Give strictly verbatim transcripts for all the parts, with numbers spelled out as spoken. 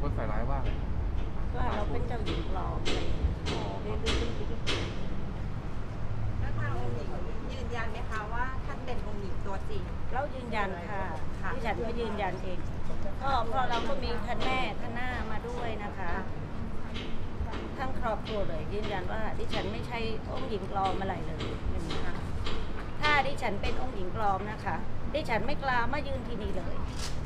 คนใส่ร้ายว่าอะไรว่าเราเป็นเจ้าหญิงปลอมอะไรอย่างเงี้ยแล้วทางองค์หญิงยืนยันไหมคะว่าท่านเป็นองค์หญิงตัวจริงเรายืนยันค่ะที่ฉันก็ยืนยันเองก็เพราะเราก็มีท่านแม่ท่านหน้ามาด้วยนะคะทั้งครอบครัวเลยยืนยันว่าดิฉันไม่ใช่องค์หญิงปลอมอะไรเลยนะคะถ้าดิฉันเป็นองค์หญิงปลอมนะคะดิฉันไม่กล้ามายืนที่นี่เลย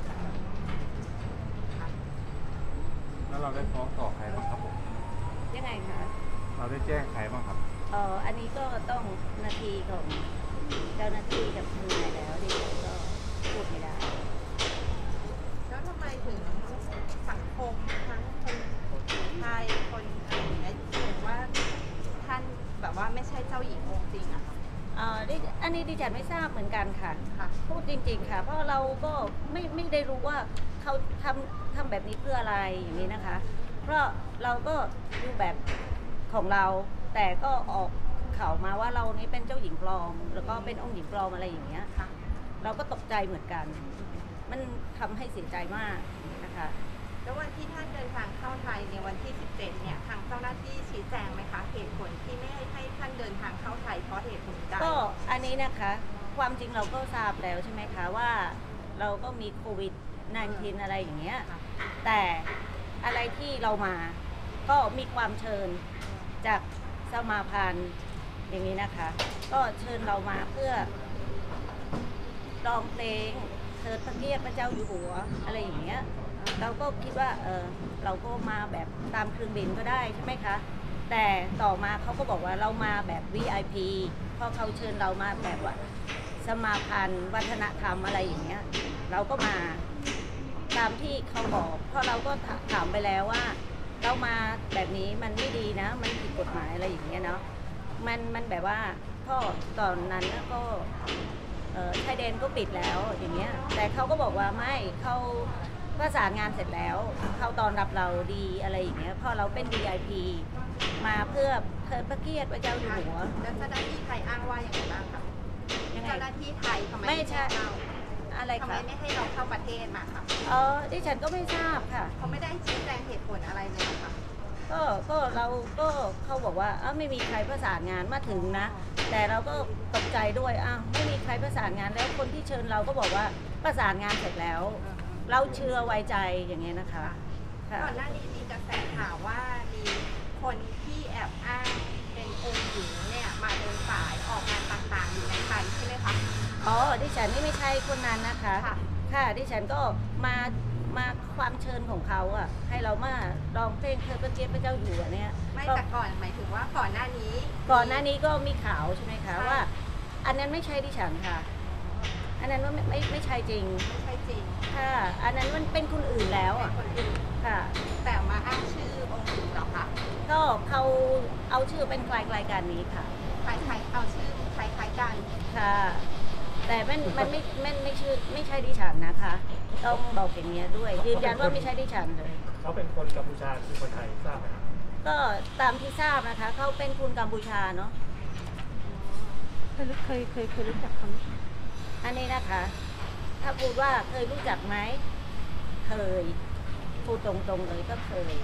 แล้วเราได้ฟ้องต่อใครบ้างครับผมยังไงคะเราได้แจ้งใครบ้างครับเอออันนี้ก็ต้องนาทีของเจ้าหน้าที่กับทนายแล้วดิฉันก็พูดไม่ได้แล้วทำไมถึงสังคมทั้งคนไทยคนอะไรอย่างเงี้ยถึงว่าท่านแบบว่าไม่ใช่เจ้าหญิงองค์จริงอะค่ะอ่าอันนี้ดิฉันไม่ทราบเหมือนกันค่ะค่ะพูดจริงๆค่ะเพราะเราก็ไม่ไม่ได้รู้ว่าเขาทำทำแบบนี้เพื่ออะไรอย่างนี้นะคะเพราะเราก็ดูแบบของเราแต่ก็ออกข่าวมาว่าเรานี้เป็นเจ้าหญิงปลอมแล้วก็เป็นองค์หญิงปลอมอะไรอย่างเงี้ยค่ะเราก็ตกใจเหมือนกันมันทำให้เสียใจมากนะคะแล้ววันที่ท่านเดินทางเข้าไทยในวันที่สิบเจ็ดเนี่ยทางเจ้าหน้าที่ชี้แจงไหมคะเหตุผลที่ไม่ให้ให้ท่านเดินทางเข้าไทยเพราะเหตุผลใดก็อันนี้นะคะความจริงเราก็ทราบแล้วใช่ไหมคะว่าเราก็มีโควิด สิบเก้า อะไรอย่างเงี้ยแต่อะไรที่เรามาก็มีความเชิญจากสมาพันธ์อย่างนี้นะคะก็เชิญเรามาเพื่อร้องเพลงเทิดพระเกียรติพระเจ้าอยู่หัวอะไรอย่างเงี้ยเราก็คิดว่าเออเราก็มาแบบตามเครื่องบินก็ได้ใช่ไหมคะแต่ต่อมาเขาก็บอกว่าเรามาแบบ วี ไอ พี เพราะเขาเชิญเรามาแบบว่าสมาพันธ์วัฒนธรรมอะไรอย่างเงี้ยเราก็มาตามที่เขาบอกเพราะเราก็ถามไปแล้วว่าเรามาแบบนี้มันไม่ดีนะมันผิดกฎหมายอะไรอย่างเงี้ยเนาะมันมันแบบว่าก็ตอนนั้นก็ชายแดนก็ปิดแล้วอย่างเงี้ยแต่เขาก็บอกว่าไม่เขาประสานงานเสร็จแล้วเขาตอนรับเราดีอะไรอย่างเงี้ยเพราะเราเป็น วี ไอ พี มาเพื่อเทิดพระเกียรติพระเจ้าอยู่หัวแล้วเจ้าหน้าที่ไทยอ้างว่าอย่างไรบ้างคะเจ้าหน้าที่ไทยทำไมไม่ใช่อะไรทำไมไม่ให้เราเข้าประเทศมาคะเออดิฉันก็ไม่ทราบค่ะเขาไม่ได้ชี้แจงเหตุผลอะไรเลยค่ะก็ก็เราก็เขาบอกว่าอ้าวไม่มีใครประสานงานมาถึงนะแต่เราก็ตกใจด้วยอ้าวไม่มีใครประสานงานแล้วคนที่เชิญเราก็บอกว่าประสานงานเสร็จแล้วเราเชื่อไว้ใจอย่างเงี้ยนะคะก่อนหน้านี้มีกระแสข่าวว่ามีคนที่แอบอ้างเป็นองค์หญิงเนี่ยมาเดินสายออกงานต่างๆอยู่ในไทยใช่ไหมคะอ๋อดิฉันนี่ไม่ใช่คนนั้นนะคะค่ะดิฉันก็มามาความเชิญของเขาอ่ะให้เรามาร้องเพลงเธอพระเกียรติพระเจ้าอยู่หัวเนี่ยไม่แต่ก่อนหมายถึงว่าก่อนหน้านี้ก่อนหน้านี้ก็มีข่าวใช่ไหมคะว่าอันนั้นไม่ใช่ดิฉันค่ะอันนั้นว่าไม่ไม่ไม่ใช่จริงไม่ใช่จริงค่ะอันนั้นมันเป็นคนอื่นแล้วอ่ะคนอื่นค่ะแต่มาอ้างชื่อองค์หญิงเหรอคะก็เขาเอาชื่อเป็นคล้ายๆกันนี้ค่ะคล้ายๆเอาชื่อคล้ายๆกันค่ะแต่มันมันไม่มันไม่ชื่อไม่ใช่ดิฉันนะคะต้องบอกอย่างเงี้ยด้วยยืนยันว่าไม่ใช่ดิฉันเลยเขาเป็นคนกัมพูชาคือคนไทยทราบไหมครับก็ตามที่ทราบนะคะเขาเป็นคนกัมพูชาเนาะเคยเคยเคยเคยรู้จักเขาอันนี้นะคะถ้าพูดว่าเคยรู้จักไหมเคยพูดตรงๆเลยก็เคย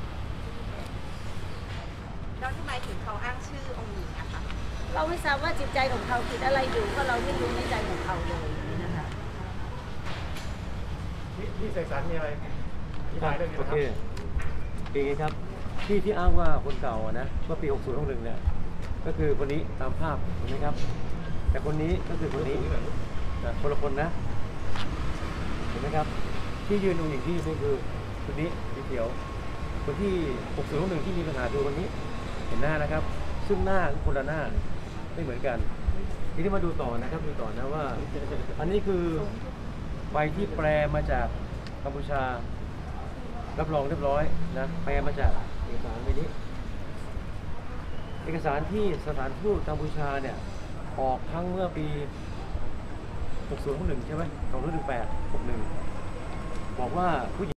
แล้วทำไมถึงเขาอ้างชื่อองค์หญิงอะคะเราไม่ทราบว่าจิตใจของเขาคิดอะไรอยู่เพราะเราไม่รู้ในใจของเขาเลยนี่นะคะพี่เสกสรรมีอะไรอธิบายเรื่องนี้นะครับโอเคคืออย่างนี้ครับที่ที่อ้างว่าคนเก่านะเมื่อปีหกสิบหกหนึ่งเนี่ยก็คือคนนี้ตามภาพเห็นไหมครับแต่คนนี้ก็คือคนนี้นะคนละคนนะเห็นไหมครับที่ยืนดูอย่างที่นี่คือคนนี้สีเขียวคนที่หกสิบหกหนึ่งที่มีปัญหาดูคนนี้เห็นหน้านะครับซึ่งหน้าคนละหน้าไม่เหมือนกันทีนี้มาดูต่อนะครับดูต่อนะว่าอันนี้คือใบที่แปลมาจากกัมพูชารับรองเรียบร้อยนะแปลมาจากเอกสารใบนี้เอกสารที่สถานทูตกัมพูชาเนี่ยออกครั้งเมื่อปีหกสิบหกหนึ่งใช่ไหมสองพันสิบแปด หกสิบเอ็ดบอกว่าผู้หญิง